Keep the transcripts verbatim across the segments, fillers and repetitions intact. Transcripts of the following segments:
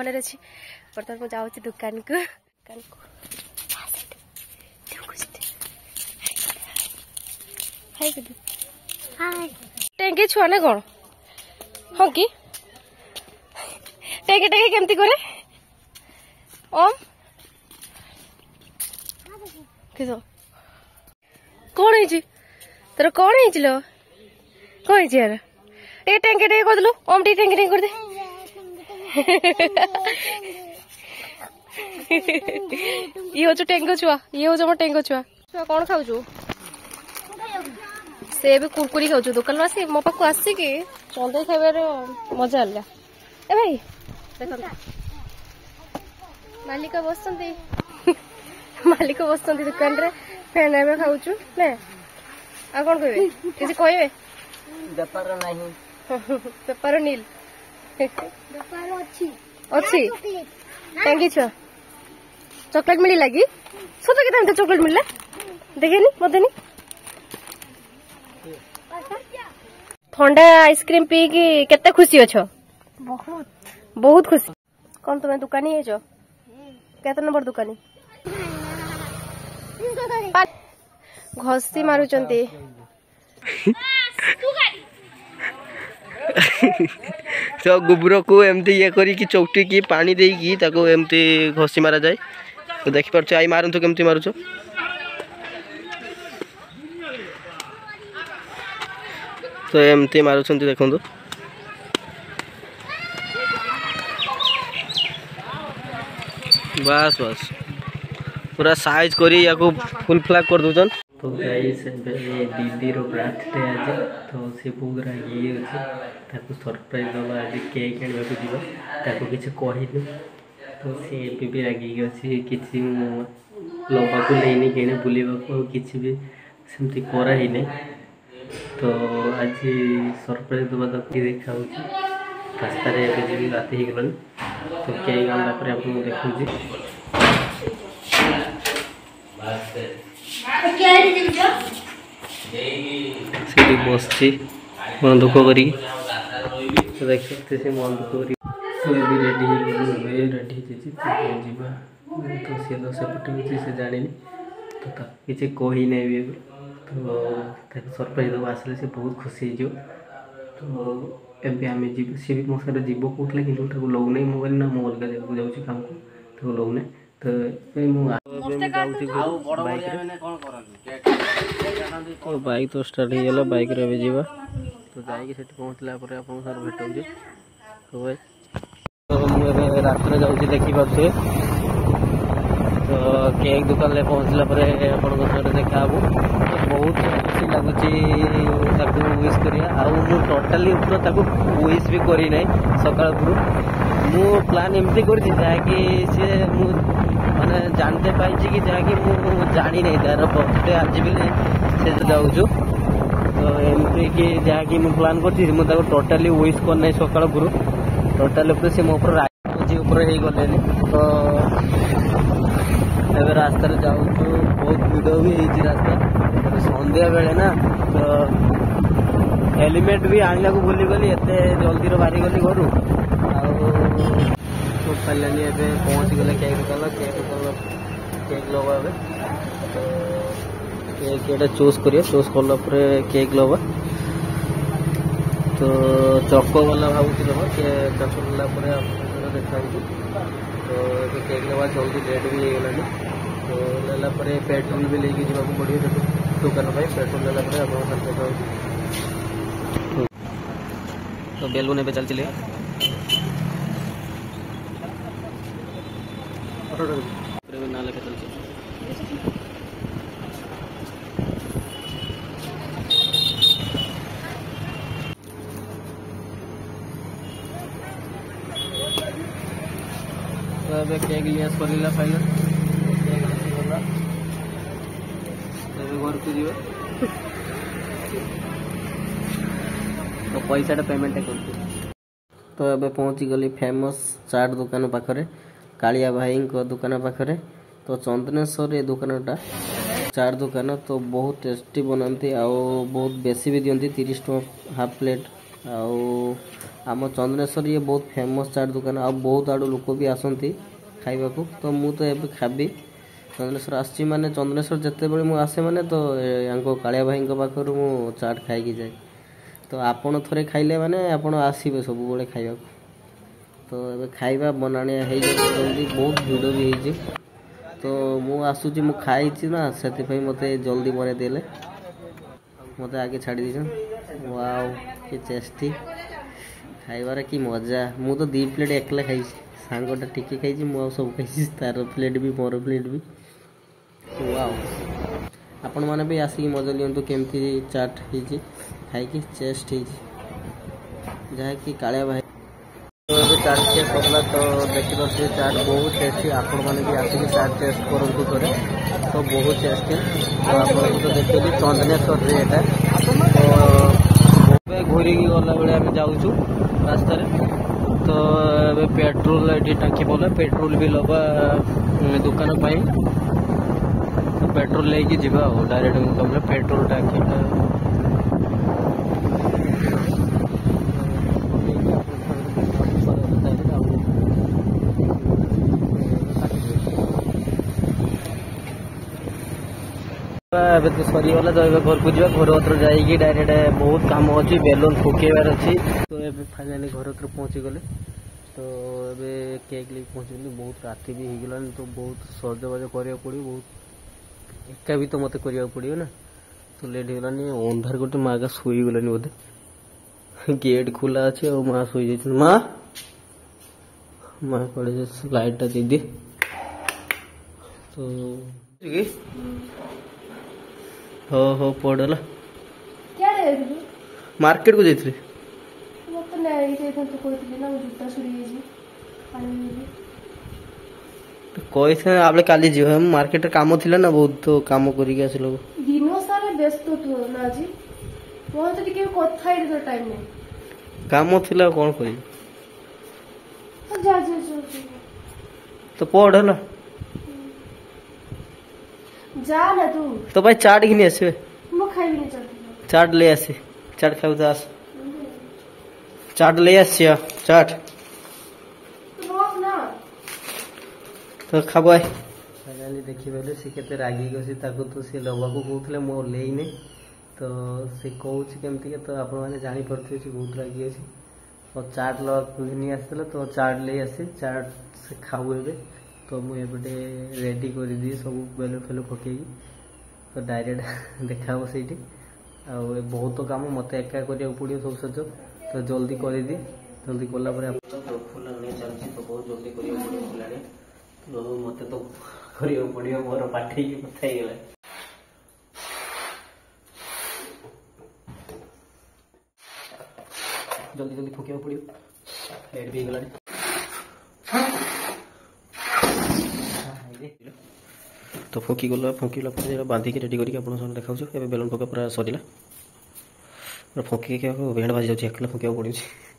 भल अच्छी बर्तमान मुझे जाऊँगी दुकान को दुकान को टेंगे छुआ ना कौन हाँ कि टेंगे टेंगे केमती करे ओम किस कौन है तोर कौन है लो कौन है यार टे टेंगे टेंगे कर दलो ओम टे टेंगे टेंगे कर दे ये हो जो टेंगो छुआ ये हो जो मो टेंगो छुआ छुआ कौन खाऊ छु से भी कुरकुरी खाऊ छु दुकान आसी मो पाखु आसी कि चंदे खाइबार मजा आला ए भाई देखो मालिक बसंती मालिक बसंती दुकान रे फैन एबे खाऊ छु ने आ कोन कहबे किसी कहबे बेपार नाही बेपार नील बेपार अछि अछि टेंगी छ चॉकलेट मिली लगी सतो के तंते चॉकलेट मिलला देखेनी मतेनी ठंडा आइसक्रीम पी की केते खुशी अछो बहुत बहुत खुशी कौन तुम्हें दुकानी है जो केते नंबर दुकानी घसी मारुचंती तो गोबर को एमती ये करी कि चौटी की पानी दे की ताको एमती घसी मारा जाए तो देखि परछ आई मारन तो केमती मारुछ तो एमती मारुछंती देखंतु बस बस पूरा साइज करी या को फुल फ्लैग कर दोजन तो गाइस ये दीदी रो बर्थडे आज तो से बहुत रागी अछि ताको सरप्राइज दबा आज केक आनबा को दिबो ताको किछ कहिनु तो से भी भी रागी अछि किछि लबा को लेनी केने बुलीबा को किछि भी सेमती करा ही नै तो आज सरप्राइज दबा तो देखाउ छी रास्ता रे एबे जी रात ही गलन तो केक आनला पर आपन देखु छी सीधी बसची मन दुख करी देखते से मन दुख करी तो भी रेडी हो रेडी जीवा तो सी दस पटे से जानी तो किसी कही नहीं भी तो सरप्राइज दबा आसले से बहुत खुशी हो तो एम आम जीव सी भी मो साथ जीव कहते कि लग नहीं मोबाइल ना मो अलग जगह जाऊँगी काम को लग नहीं तो बाइक तो स्टार्ट हो गला बाइक रे जीवा तो जाइए से पहुँचला पर आपन सर भेट हो तो भाई तो हम रात रे जाउछी देखि पाछे तो केक दुकान ले पहुँचला पर आपन सर देखा हबो बहुत खुशी लागुची ताकू विश करिया आ मु टोटली ऊपर ताकू विश भी करी नै सकाळ पुरु मु प्लान एमती करछि जा कि से मु माने जानते पाई कि जहाँकि मु जानी नहीं तार बर्थडे आज भी से जाऊँ तो एमती कि जहाँकि मु प्लान करती मुझे टोटाली विश करना सकाल गुरु टोटाली से मो राजी ऊपर हो गले तो एवं रास्ता जाऊँ बहुत भिड़ भी होती रास्ता संध्या बेले ना तो हेलमेट भी आने को भूली गली एत जल्दी बाहरी गली घर तो पानी एवं पहुँची गले केक दुकान केक दुकान केक लगा तो केक ये चूज करिए चूज कला केक लगा तो चक वाला भावुँ लगा चक लगा देखा तो ये केक लगा जल्दी लेट भी हो गलानी तो लेला पेट्रोल भी लेके जावाक पड़े दुकान पेट्रोल लेला आप तो बेलून ए चल चलिए ना लेके चल तो अब केक लिया सरीला फाइनल घर को जीव तो पैसा पेमेंट कर तो अब पहुँची गली फेमस चाट दुकान पाखरे कालिया भाई दुकान पाखरे तो चंदनेश्वर ये दुकानटा चाट दुकान तो बहुत टेस्टी बनाती आ बहुत बेसी भी दिखती तीस टका हाफ प्लेट आम चंद्रेश्वर ये बहुत फेमस चाट दुकान आ बहुत आड़ू लोक भी आसती खाइबा को तो मु तो एबे खाबी चंद्रेश्वर आसी माने चंद्रेश्वर जिते बड़े मु आसे माने तो यांको कालिया भाई पाखर मु चाट खाई जाए तो आपण थरे खाइले माने आपण आसीबे सब बड़े खाइबा तो एबे खाइबा बनाने हे जल्दी बहुत भिड़ भी होइछि तो मु आसुची मु खाइछि ना सेति पई मते जल्दी बने देले मते आगे छाड़ी दीछन वाओ कि टेस्टी खाइबार की मजा मु तो दी प्लेट एकला खाई सांगटा टिके खाई मु सब खाई तार प्लेट भी मोर प्लेट भी वाओ आपण माने भी आसी मजा लियंतु केमती चाट हिची खाई की टेस्ट हिची जहा कि कालिया भाई तो चाट के सबला तो देखि बसे चाट बहुत टेस्टी आपण माने भी आसी चाट टेस्ट करंतु करे तो बहुत टेस्टी तो आपण तो देखिली चंदनेश्वर रे एटा तो घूरी गला बेले आम जाऊँ रास्ता तो पेट्रोल ये टाँकी बोला पेट्रोल भी लबा दुकान पाई तो पेट्रोल लेके जीवा डायरेक्ट मुकाबला पेट्रोल टाँकी एबे तो सरीगला तो घर को जा घर भर जाइए डायरेक्ट बहुत कम अच्छी बेलून फुकेबार अच्छी तो एबे फाइनाली घर भर पहुँची गले तो एबे केक लेके पहुँची बहुत राति भी हो गलानी तो बहुत सजबाज करा पड़ो बहुत एका भी तो मत करा पड़ो ना तो लेट होगलानी अंधार गोटे माँ का शुई गलानी बोधे गेट खुला अच्छे और माँ शुई जाए माँ माँ कड़े लाइटा दे दिए तो हो हो पड़ला मार्केट को जाइए कैसे आपले काली जीव हम मार्केट काम थिला ना बहुत तो काम करिके आसिलो दिनो सारा व्यस्त तो ना जी मोर तो टिके कथा रे टाइम नहीं काम थिला कोन करी जा जा जा तो पढ़ला जा ना तू तो भाई चाट घिनी आसे मो खाइबी नहीं चाट चाट ले आसे चाट खाऊ तो आस चाट ले आसिया चाट तो रोक ना तो खाबाय फाइनली देखि बेले से केते रागी गसी ताको तो से लबा को कहउतले मो लेइने तो से कहउछ केमति के तो आपण माने जानि पड़थे से बहुत रागी अछि और चाट ल घिनी आसले तो चाट ले आसे चाट से खाऊ एबे तो मुझे रेडी कर दी सब बेलून फेलू पकई तो डायरेक्ट देखा से बहुत तो काम मत एका करा पड़ो सब सज तो जल्दी कर दी जल्दी कला फुल नहीं चलती तो बहुत जल्दी करा पड़े तो मत तो करा पड़ो मोर पाठी कथा गला जल्दी जल्दी फुका पड़ो लेट भी गला तो फुकी गला फुकिला बांधिक रेडी करके आप देखा ए बेलून फुका पूरा सरला पूरा फुकी के भेड़ बाजी जाऊँ एकला फुका पड़ी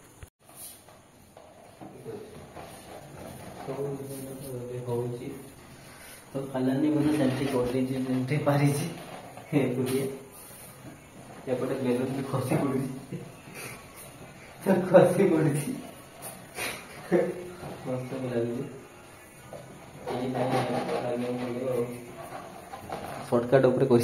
तो खालानी मैंने सेल्फी कर पारी एपटे बेलून भी खसी पड़ी खसी पड़ी मस्त भी लगे शॉर्टकट ऊपर कर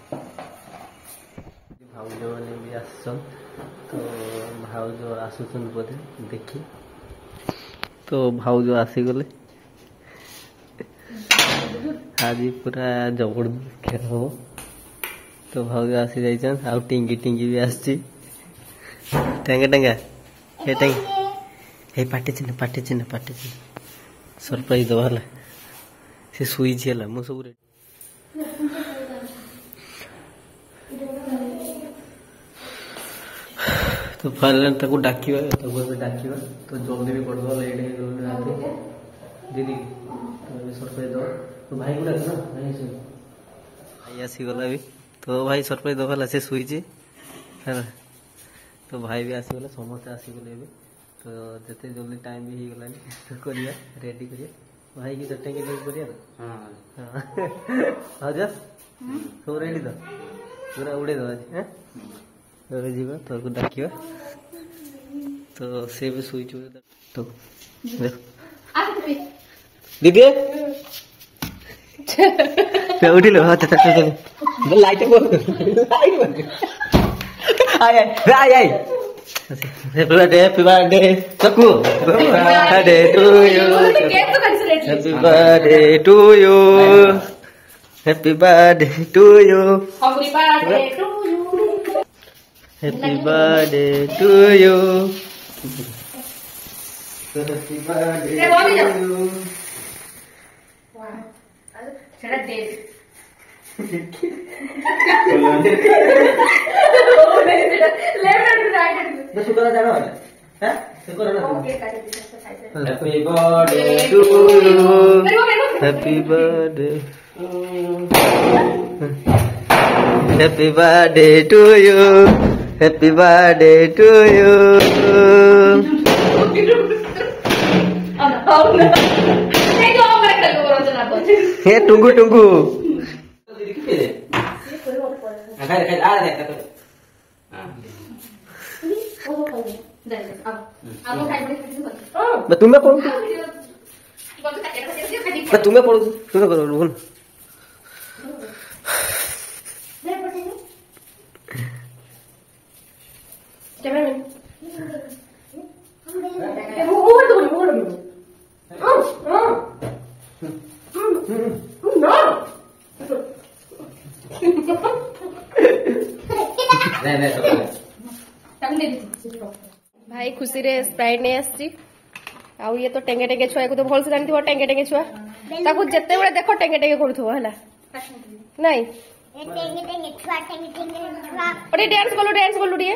भाउज मैंने भी आसन तो भाउज आसुन बोधे देखी तो भाउज आसीगले आज पूरा जबरदस्त खेल हम तो भाउज आसी जाइछन आउ टिंगी टिंगी भी आसी टेंगा टेंगा हे टेंगा हे पाटे चिन्ह पाटे चिन्ह पाटे चिन्ह सरप्राइज दवा है से सुई छेला मो सब रेडी तो फाइनल ताको डाकिबा ताको भी डाकिबा तो जल्दी भी पड़बा लेट हे गलो दीदी तो सरप्राइज दो तो भाई को डाक ना भाई से भाई आसी गला भी तो भाई सरप्राइज दवा से सुई छी है तो भाई भी आसी गला समस्त आसी गले भी तो जिते जल्दी टाइम भी हो गलानी तो करिया रेडी करिया भाई की चट्टे के लिए करिया हां हां जा सब रेडी तो पूरा उड़े दो आज हैं तो जीवा तो को डाकिबा तो से भी सुई तो दीदी उठी लो अच्छा अच्छा लाइट लाइट आय आय आय हैप्पी बर्थडे हैप्पी बर्थडे सकू birthday to you happy birthday to you happy birthday to you happy birthday to you happy birthday to you सेटा दे happy birthday to you happy birthday happy birthday to you happy birthday to you hey टुंगु टुंगु तुम्हें पढ़ू तुम्हें पढ़ू तुम्हें करो रोहन भाई खुशी रे स्प्राइट नहीं आसी आउ ये तो टेंगे टेंगे छुआ को तो भल से जानती हो टेंगे टेंगे छुआ ताकू जत्ते बेले देखो टेंगे टेंगे करूथो हला नहीं टेंगे टेंगे छुआ टेंगे टेंगे छुआ अरे डांस बोलो डांस बोलो रे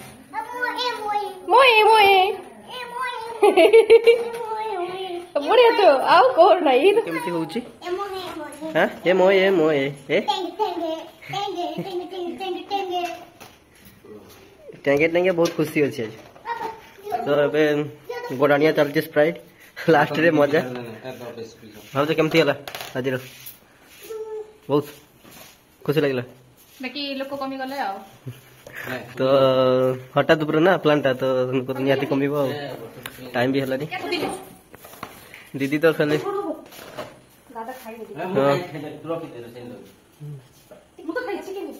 मोए मोए मोए मोए ए मोए मोए बढ़िया तो आउ कोर नहीं तो केमती होउची ए मोए मोए हां ए मोए ए मोए ए टेंगे टेंगे टेंगे टेंगे टेंगे टेंगे टेंगे टेंगे टेंगे बहुत खुशी अच्छी आज तो ए गोडानिया चलती स्प्राइट लास्ट रे मजा भाव तो केमती हला आज रो बहुत खुशी लागला बाकी लोक कमी गले आ तो हठात ऊपर ना प्लान टा तो उनको तो निहाती कमी टाइम भी हलानी दीदी तो खाली दादा खाई दे हाँ मु तो खाई छी के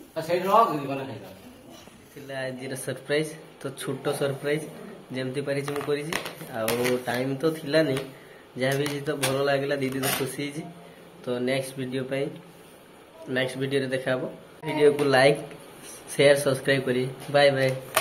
आज सरप्राइज तो छोट सरप्राइज जमती पारी मु करी टाइम तो थिला नहीं जहाँ भी तो भल लगे दीदी तो खुशी होगी तो नेक्स्ट वीडियो पे नेक्स्ट वीडियो देखा वीडियो को लाइक शेयर सब्सक्राइब करी बाय बाय।